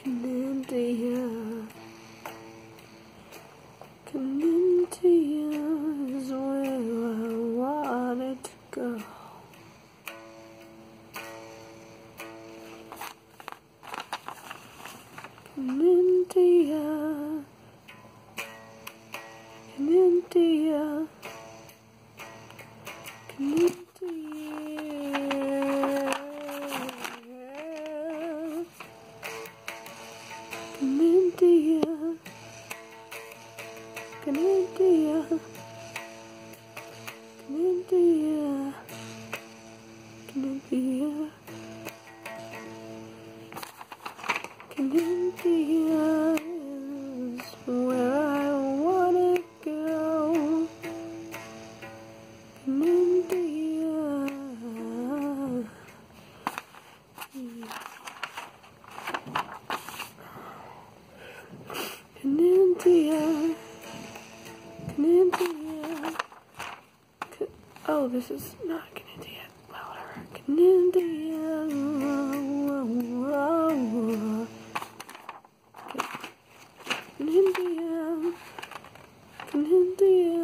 canintia, canintia is where I wanted to go. Canintia, canintia, canintia, canintia, canintia, canintia, canintia, canintia is where I wanna go. Canintia, canintia, canintia. Oh, this is not canintia. Well, whatever. Canintia. Canintia. Canintia.